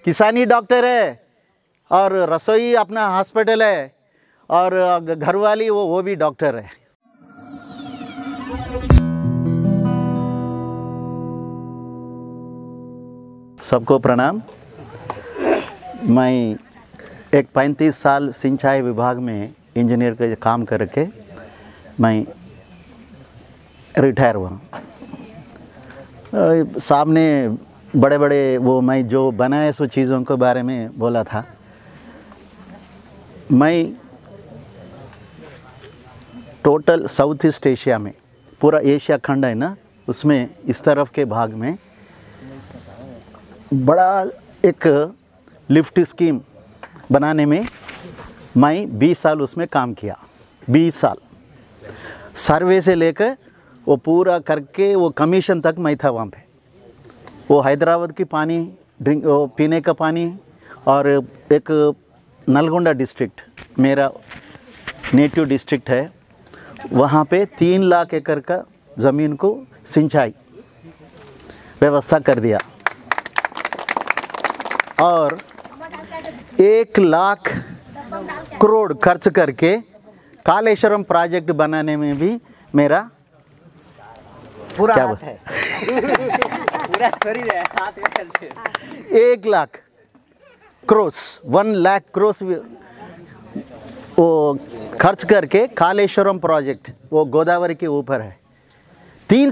किसानी डॉक्टर है और रसोई अपना हॉस्पिटल है और घरवाली वो भी डॉक्टर है। सबको प्रणाम। मैं एक 35 साल सिंचाई विभाग में इंजीनियर का काम करके मैं रिटायर हुआ। सामने बड़े बड़े वो मैं जो बनाए सो चीज़ों के बारे में बोला था। मैं टोटल साउथ ईस्ट एशिया में, पूरा एशिया खंड है ना, उसमें इस तरफ के भाग में बड़ा एक लिफ्ट स्कीम बनाने में मैं 20 साल उसमें काम किया। 20 साल सर्वे से लेकर वो पूरा करके वो कमीशन तक मैं था वहाँ पे। वो हैदराबाद की पानी ड्रिंक वो पीने का पानी और एक नलगोंडा डिस्ट्रिक्ट मेरा नेटिव डिस्ट्रिक्ट है, वहाँ पे 3 लाख एकड़ का ज़मीन को सिंचाई व्यवस्था कर दिया और 1 लाख करोड़ खर्च करके कालेश्वरम प्रोजेक्ट बनाने में भी मेरा पूरा क्या हाथ है। पूरा शरीर है, हाथ में 1 लाख करोड़ 1 लाख करोड़ वो खर्च करके कालेश्वरम प्रोजेक्ट वो गोदावरी के ऊपर है। 3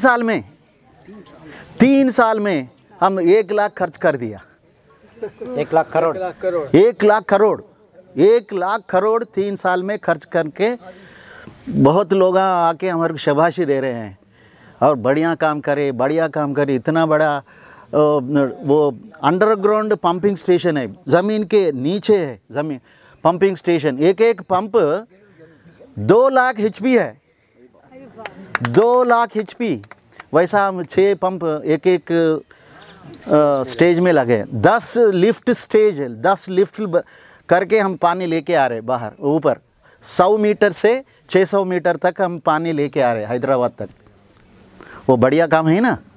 साल में हम 1 लाख खर्च कर दिया। 1 लाख करोड़ 1 लाख करोड़ 1 लाख करोड़ 3 साल में खर्च करके बहुत लोग आके हमारे को शाबाशी दे रहे हैं और बढ़िया काम करे। इतना बड़ा वो अंडरग्राउंड पंपिंग स्टेशन है, ज़मीन के नीचे है ज़मीन पंपिंग स्टेशन। एक पंप 2 लाख HP है, 2 लाख HP। वैसा हम 6 पंप एक स्टेज में लगे। 10 लिफ्ट स्टेज है, 10 लिफ्ट करके हम पानी लेके आ रहे बाहर ऊपर। 100 मीटर से 600 मीटर तक हम पानी लेके आ रहे हैदराबाद तक। वो बढ़िया काम है ना।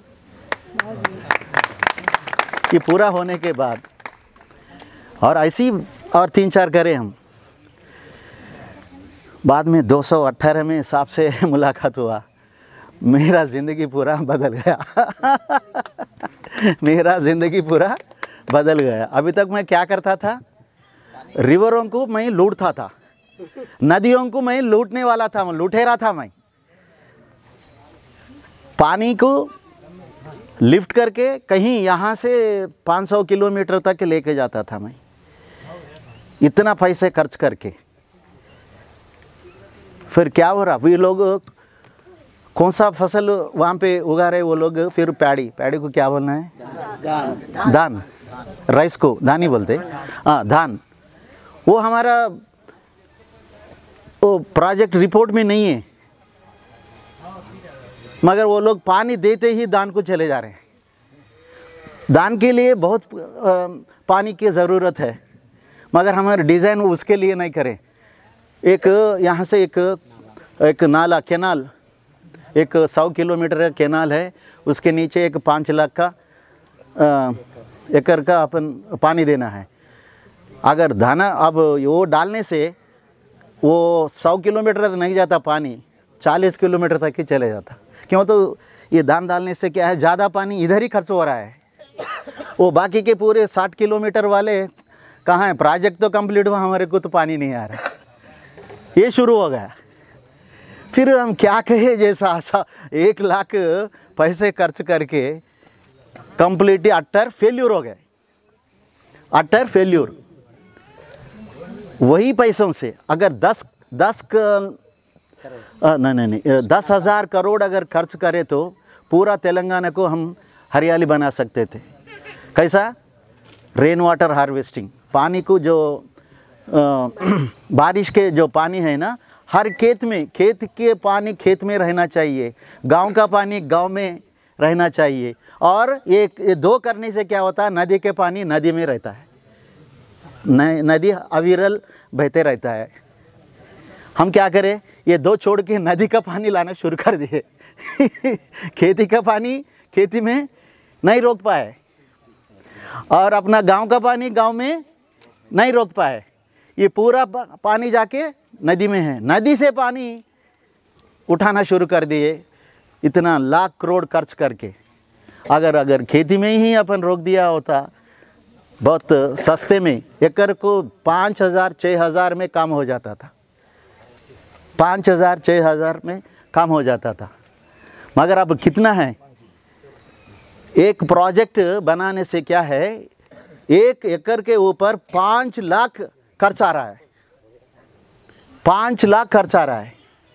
ये पूरा होने के बाद और ऐसी और 3-4 करें हम। बाद में 218 में साहब से मुलाकात हुआ। मेरा ज़िंदगी पूरा बदल गया। मेरा ज़िंदगी पूरा बदल गया। अभी तक मैं क्या करता था, रिवरों को मैं लूटता था, नदियों को मैं लूटने वाला था, मैं लुटेरा था। मैं पानी को लिफ्ट करके कहीं यहाँ से 500 किलोमीटर तक लेके जाता था मैं, इतना पैसे खर्च करके। फिर क्या हो रहा, वे लोग कौन सा फसल वहाँ पे उगा रहे वो लोग, फिर पैडी को क्या बोलना है, धान। राइस को धान ही बोलते, हाँ धान। वो हमारा वो प्रोजेक्ट रिपोर्ट में नहीं है, मगर वो लोग पानी देते ही धान को चले जा रहे हैं। धान के लिए बहुत पानी की ज़रूरत है, मगर हमारे डिज़ाइन उसके लिए नहीं करें। एक यहाँ से एक नाला कैनाल, एक 100 किलोमीटर का कैनाल है, उसके नीचे एक 5 लाख का एकड़ का अपन पानी देना है। अगर धाना अब वो डालने से वो 100 किलोमीटर तक नहीं जाता पानी, 40 किलोमीटर तक ही चले जाता। क्यों, तो ये धान डालने से क्या है, ज़्यादा पानी इधर ही खर्च हो रहा है। वो बाकी के पूरे 60 किलोमीटर वाले कहाँ हैं, प्रोजेक्ट तो कंप्लीट हुआ, हमारे को तो पानी नहीं आ रहा। ये शुरू हो गया। फिर हम क्या कहें, जैसा 1 लाख पैसे खर्च करके कंप्लीटली अटर फेल्यूर हो गए, अटर फेल्यूर। वही पैसों से अगर 10,000 करोड़ अगर खर्च करें तो पूरा तेलंगाना को हम हरियाली बना सकते थे। कैसा, रेन वाटर हार्वेस्टिंग, पानी को जो बारिश के जो पानी है ना, हर खेत में, खेत के पानी खेत में रहना चाहिए, गांव का पानी गांव में रहना चाहिए। और ये 2 करने से क्या होता है, नदी के पानी नदी में रहता है, नदी अविरल बहते रहता है। हम क्या करें, ये 2 छोड़ के नदी का पानी लाना शुरू कर दिए। खेती का पानी खेती में नहीं रोक पाए। और अपना गांव का पानी गांव में नहीं रोक पाए, ये पूरा पानी जाके नदी में है, नदी से पानी उठाना शुरू कर दिए, इतना लाख करोड़ खर्च करके। अगर खेती में ही अपन रोक दिया होता, बहुत सस्ते में एकड़ को 5,000 6,000 में काम हो जाता था, 5,000 6,000 में काम हो जाता था। मगर अब कितना है, एक प्रोजेक्ट बनाने से क्या है, 1 एकड़ के ऊपर 5 लाख खर्च आ रहा है, 5 लाख खर्च आ रहा है।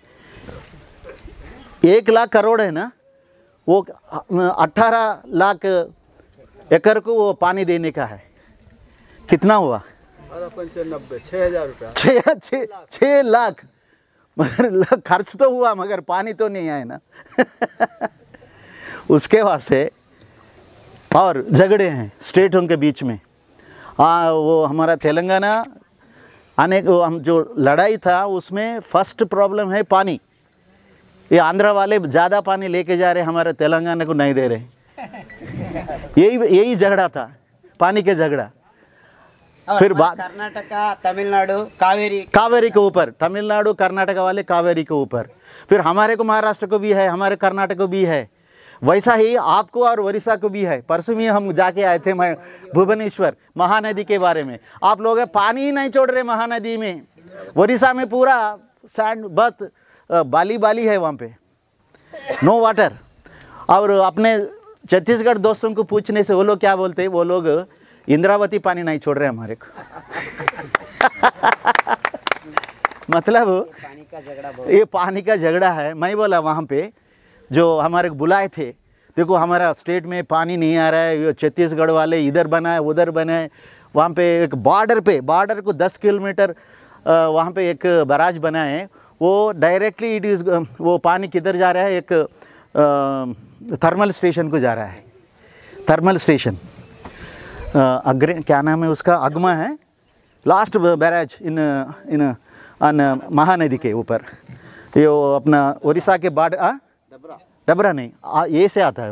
1 लाख करोड़ है ना, वो 18 लाख एकड़ को वो पानी देने का है। कितना हुआ? 6,000 रुपया, 6 लाख। मगर खर्च तो हुआ, मगर पानी तो नहीं आए ना। उसके वास्ते और झगड़े हैं स्टेटों के बीच में। वो हमारा तेलंगाना आने को हम जो लड़ाई था उसमें फर्स्ट प्रॉब्लम है पानी। ये आंध्र वाले ज़्यादा पानी लेके जा रहे, हमारे तेलंगाना को नहीं दे रहे। यही झगड़ा था, पानी के झगड़ा। फिर बात कर्नाटका, तमिलनाडु, कावेरी के ऊपर, तमिलनाडु कर्नाटक वाले कावेरी के ऊपर। फिर हमारे को महाराष्ट्र को भी है, हमारे कर्नाटक को भी है, वैसा ही आपको और उड़ीसा को भी है। परसों में हम जाके आए थे मैं भुवनेश्वर महानदी के बारे में। आप लोग पानी ही नहीं छोड़ रहे महानदी में। उड़ीसा में पूरा सैंड बहुत बाली है, वहाँ पे नो वाटर। और अपने छत्तीसगढ़ दोस्तों को पूछने से वो लोग क्या बोलते हैं, वो लोग इंद्रावती पानी नहीं छोड़ रहे हमारे को। मतलब ये पानी का झगड़ा है। मैं बोला वहाँ पे जो हमारे को बुलाए थे, देखो हमारा स्टेट में पानी नहीं आ रहा है, ये छत्तीसगढ़ वाले इधर बनाए उधर बनाए। वहाँ पे एक बॉर्डर को 10 किलोमीटर वहाँ पे एक बराज बना है, वो डायरेक्टली इट इज़ वो पानी किधर जा रहा है, एक थर्मल स्टेशन को जा रहा है। थर्मल स्टेशन क्या नाम है उसका, अगमा है, लास्ट बैराज इन महानदी के ऊपर। ये वो अपना उड़ीसा के बॉर्डर, डबरा नहीं, ये से आता है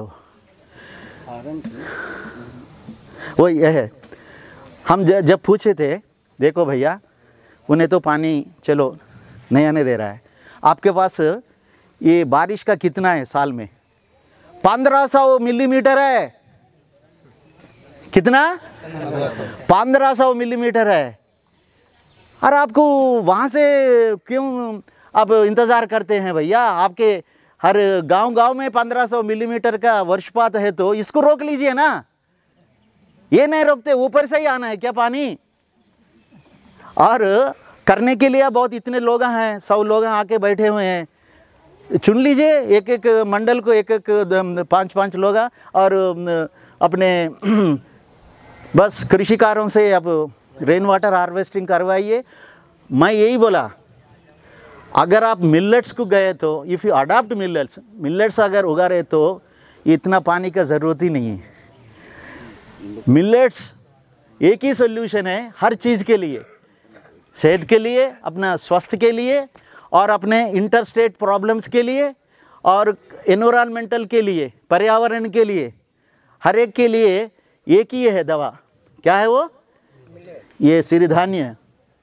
वो ये है। हम जब पूछे थे, देखो भैया उन्हें तो पानी चलो नहीं आने दे रहा है, आपके पास ये बारिश का कितना है साल में? 1500 मिलीमीटर है। कितना? 1500 मिलीमीटर है। और आपको वहाँ से क्यों अब इंतज़ार करते हैं भैया? आपके हर गांव में 1500 मिलीमीटर का वर्षपात है, तो इसको रोक लीजिए ना। ये नहीं रोकते, ऊपर से ही आना है क्या पानी? और करने के लिए बहुत इतने लोग हैं, 100 लोग आके बैठे हुए हैं, चुन लीजिए एक मंडल को 5-5 लोग, और अपने बस कृषिकारों से अब रेन वाटर हार्वेस्टिंग करवाइए। मैं यही बोला, अगर आप मिलेट्स को गए तो इफ़ यू अडॉप्ट मिलेट्स अगर उगा रहे तो इतना पानी का ज़रूरत ही नहीं है। मिलेट्स एक ही सोल्यूशन है हर चीज़ के लिए, सेहत के लिए, अपना स्वास्थ्य के लिए, और अपने इंटरस्टेट प्रॉब्लम्स के लिए, और एनवायरमेंटल के लिए, पर्यावरण के लिए, हर एक के लिए एक ही है दवा। क्या है वो? ये सिरधान्य।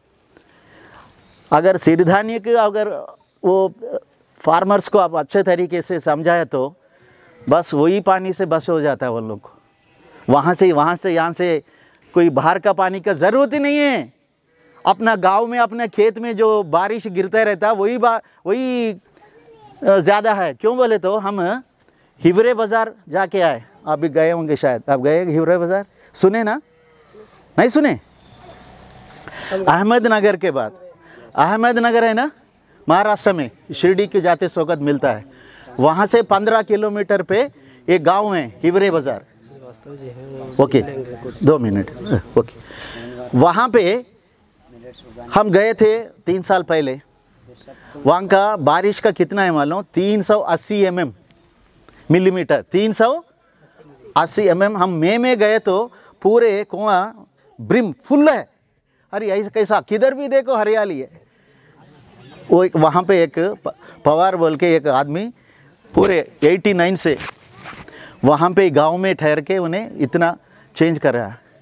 अगर सिरधान्य के अगर वो फार्मर्स को आप अच्छे तरीके से समझाए तो बस वही पानी से बस हो जाता है वो लोग को। वहाँ से यहाँ से कोई बाहर का पानी का ज़रूरत ही नहीं है। अपना गांव में, अपने खेत में जो बारिश गिरता रहता है वही ज़्यादा है। क्यों बोले तो हम हिवरे बाज़ार जाके आए, आप भी गए होंगे शायद। आप गए हिवरे बाज़ार? सुने ना? नहीं सुने? अहमदनगर के बाद, अहमदनगर है ना महाराष्ट्र में, शिरडी के जाते वक्त मिलता है। वहाँ से 15 किलोमीटर पे एक गांव है हिवरे बाज़ार। Okay 2 minute. ओके, वहाँ पे हम गए थे 3 साल पहले। वहाँ का बारिश का कितना है मालूम? 380 मिलीमीटर, 380 हम मई में गए तो पूरे कुआं ब्रिम फुल है। अरे ऐसा कैसा? किधर भी देखो हरियाली है। वो एक वहाँ पे एक पवार बोल के एक आदमी पूरे 89 से वहाँ पे गांव में ठहर के उन्हें इतना चेंज कर रहा है।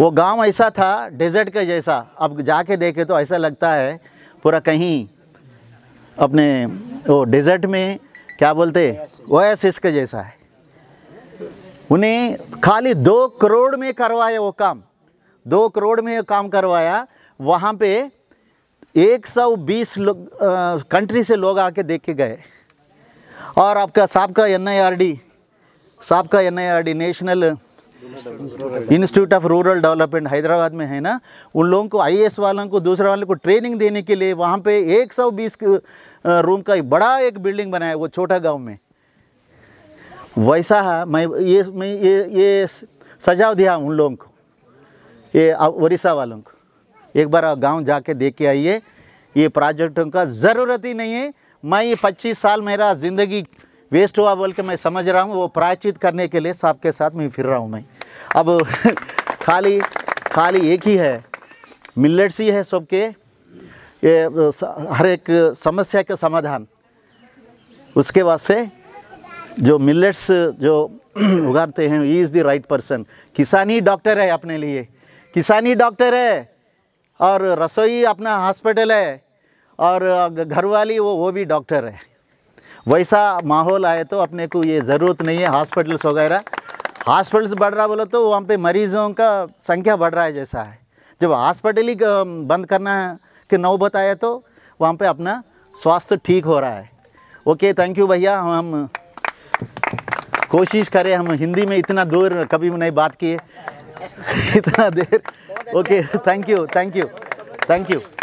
वो गांव ऐसा था डेजर्ट के जैसा, अब जाके देखे तो ऐसा लगता है पूरा कहीं अपने वो डेजर्ट में क्या बोलते ओएसिस के जैसा है। उन्हें खाली 2 करोड़ में करवाया वो काम, 2 करोड़ में काम करवाया। वहाँ पे 120 कंट्री से लोग आके देख के गए। और आपका साबका NIRD national institute of rural development Hyderabad में है ना, उन लोगों को IAS वालों को दूसरे वालों को ट्रेनिंग देने के लिए वहाँ पे 120 रूम का बड़ा एक बिल्डिंग बनाया वो छोटा गांव में। वैसा मैं ये सजाव दिया उन लोगों को, ये उड़ीसा वालों को। एक बार गांव जाके देख के आइए, ये प्रोजेक्टों का ज़रूरत ही नहीं है। मैं ये 25 साल मेरा ज़िंदगी वेस्ट हुआ बोल के मैं समझ रहा हूँ, वो प्रायश्चित करने के लिए साहब के साथ मैं फिर रहा हूँ। मैं अब खाली एक ही है, मिलेट्स ही है सबके, ये हर एक समस्या का समाधान। उसके वास्ते जो मिलेट्स जो उगाते हैं, he is the right person. किसान ही डॉक्टर है अपने लिए, किसान ही डॉक्टर है, और रसोई अपना हॉस्पिटल है, और घरवाली वो भी डॉक्टर है। वैसा माहौल आए तो अपने को ये ज़रूरत नहीं है हॉस्पिटल्स वगैरह। हॉस्पिटल्स बढ़ रहा बोलो तो वहाँ पे मरीज़ों का संख्या बढ़ रहा है जैसा है। जब हॉस्पिटल ही बंद करना के नौबत आए तो वहाँ पे अपना स्वास्थ्य ठीक हो रहा है। ओके, थैंक यू भैया। हम कोशिश करें, हम हिंदी में इतना दूर कभी नहीं बात किए इतना देर। Okay, thank you.